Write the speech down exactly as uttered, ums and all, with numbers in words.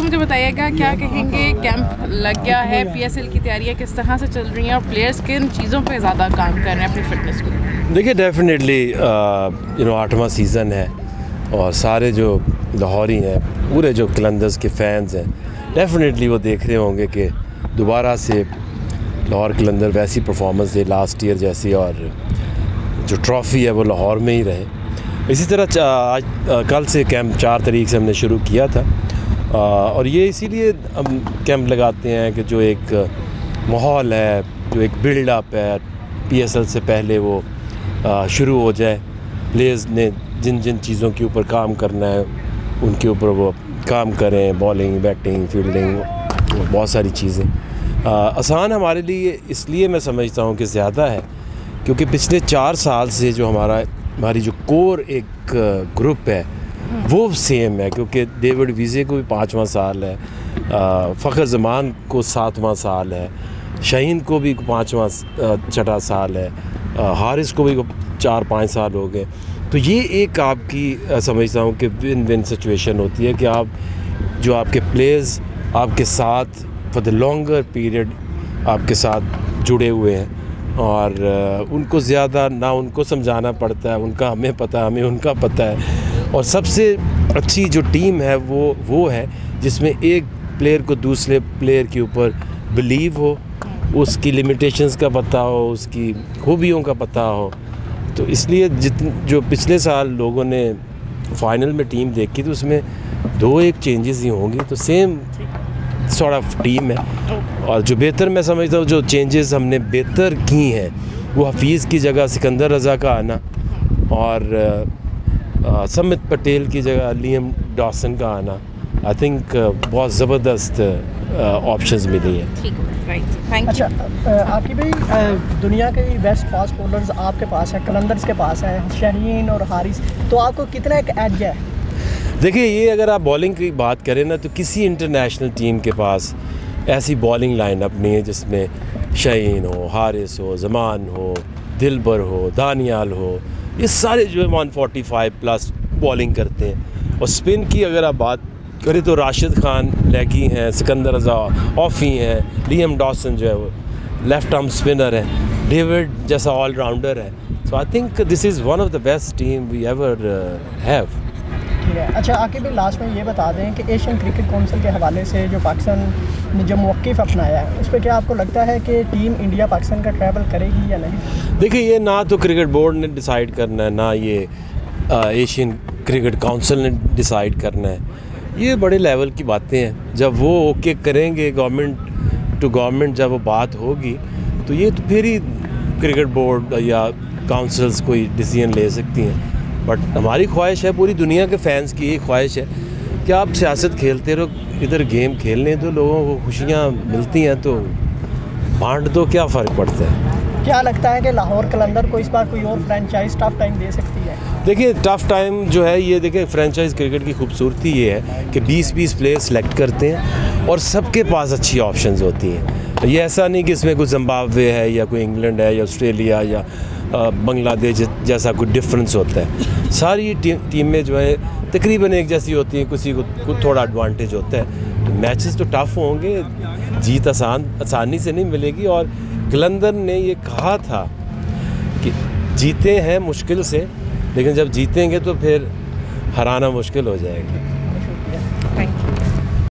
तो मुझे बताइएगा क्या कहेंगे, कैंप लग गया है, पीएसएल की तैयारियां किस तरह से चल रही हैं और प्लेयर्स किन चीज़ों पे ज़्यादा काम कर रहे हैं अपनी फिटनेस को? देखिए डेफिनेटली यू नो आठवां सीज़न है और सारे जो लाहौरी हैं, पूरे जो कलंदर्स के फैंस हैं, डेफिनेटली वो देख रहे होंगे कि दोबारा से लाहौर कलंदर वैसी परफॉर्मेंस दे लास्ट ईयर जैसी, और जो ट्रॉफ़ी है वो लाहौर में ही रहे। इसी तरह आज कल से कैंप चार तारीख से हमने शुरू किया था आ, और ये इसीलिए हम कैंप लगाते हैं कि जो एक माहौल है, जो एक बिल्डअप है पीएसएल से पहले वो आ, शुरू हो जाए। प्लेयर्स ने जिन जिन चीज़ों के ऊपर काम करना है उनके ऊपर वो काम करें, बॉलिंग, बैटिंग, फील्डिंग, बहुत सारी चीज़ें। आसान हमारे लिए इसलिए मैं समझता हूँ कि ज़्यादा है क्योंकि पिछले चार साल से जो हमारा हमारी जो कोर एक ग्रुप है वो सेम है, क्योंकि डेविड वीज़े को भी पाँचवा साल है, फ़खर ज़मान को सातवां साल है, शाहीन को भी पाँचवा छठा साल है, हारिस को भी चार पाँच साल हो गए। तो ये एक आपकी समझता हूँ कि विन विन सिचुएशन होती है कि आप जो आपके प्लेयर्स आपके साथ फॉर द लॉन्गर पीरियड आपके साथ जुड़े हुए हैं और उनको ज़्यादा ना उनको समझाना पड़ता है, उनका हमें पता है, हमें उनका पता है। और सबसे अच्छी जो टीम है वो वो है जिसमें एक प्लेयर को दूसरे प्लेयर के ऊपर बिलीव हो, उसकी लिमिटेशंस का पता हो, उसकी खूबियों का पता हो। तो इसलिए जितने जो पिछले साल लोगों ने फाइनल में टीम देखी तो उसमें दो एक चेंजेस ही होंगी, तो सेम सॉर्ट ऑफ टीम है। और जो बेहतर मैं समझता हूँ जो चेंजेस हमने बेहतर की हैं वो हफीज़ की जगह सिकंदर रज़ा का आना और समित पटेल की जगह लियम डॉसन का आना, आई थिंक बहुत ज़बरदस्त ऑप्शंस मिली हैं। ठीक है, राइट, थैंक यू। अच्छा आपकी भाई दुनिया के बेस्ट फास्ट बॉलर्स आपके पास है, कलंदर्स के पास है, शाहीन और हारिस, तो आपको कितना एक एज है? देखिए ये अगर आप बॉलिंग की बात करें ना तो किसी इंटरनेशनल टीम के पास ऐसी बॉलिंग लाइनअप नहीं है जिसमें शाहीन हो, हारिस हो, ज़मान हो, दिलबर हो, दानियाल हो, ये सारे जो है one forty five plus bowling करते हैं। और स्पिन की अगर आप बात करें तो राशिद खान लेगी हैं, सिकंदर रज़ा ऑफ़ी हैं, लियम डॉसन जो है वो लेफ़्ट आर्म स्पिनर है, डेविड जैसा ऑलराउंडर है। So I think this is one of the best team we ever have. ठीक है। अच्छा आखिर भी लास्ट में ये बता दें कि एशियन क्रिकेट काउंसिल के हवाले से जो पाकिस्तान ने जो मौक़िफ़ अपनाया है उस पर क्या आपको लगता है कि टीम इंडिया पाकिस्तान का ट्रैवल करेगी या नहीं? देखिए ये ना तो क्रिकेट बोर्ड ने डिसाइड करना है, ना ये एशियन क्रिकेट काउंसिल ने डिसाइड करना है। ये बड़े लेवल की बातें हैं, जब वो ओके करेंगे गवर्नमेंट टू गवर्नमेंट जब वो बात होगी तो ये तो फिर ही क्रिकेट बोर्ड या काउंसिल्स कोई डिसीजन ले सकती हैं। बट हमारी ख्वाहिश है, पूरी दुनिया के फैंस की यही ख्वाहिश है कि आप सियासत खेलते रहो, इधर गेम खेलने दो, लोगों को खुशियाँ मिलती हैं तो बांट दो, क्या फ़र्क पड़ता है। क्या लगता है कि लाहौर कलंदर को इस बार कोई और फ्रेंचाइज टफ टाइम दे सकती है? देखिए टफ़ टाइम जो है ये देखिए फ्रेंचाइज क्रिकेट की खूबसूरती ये है कि बीस बीस प्लेयर सेलेक्ट करते हैं और सबके पास अच्छी ऑप्शंस होती हैं। ये ऐसा नहीं कि इसमें कोई जिम्बाब्वे है या कोई इंग्लैंड है या ऑस्ट्रेलिया या बांग्लादेश जैसा कोई डिफरेंस होता है। सारी टी, टीमें जो है तकरीबन एक जैसी होती हैं, किसी को, को थोड़ा एडवांटेज होता है। तो मैचेस तो टफ़ होंगे, जीत आसान आसानी से नहीं मिलेगी। और कलंदर ने ये कहा था कि जीते हैं मुश्किल से, लेकिन जब जीतेंगे तो फिर हराना मुश्किल हो जाएगा।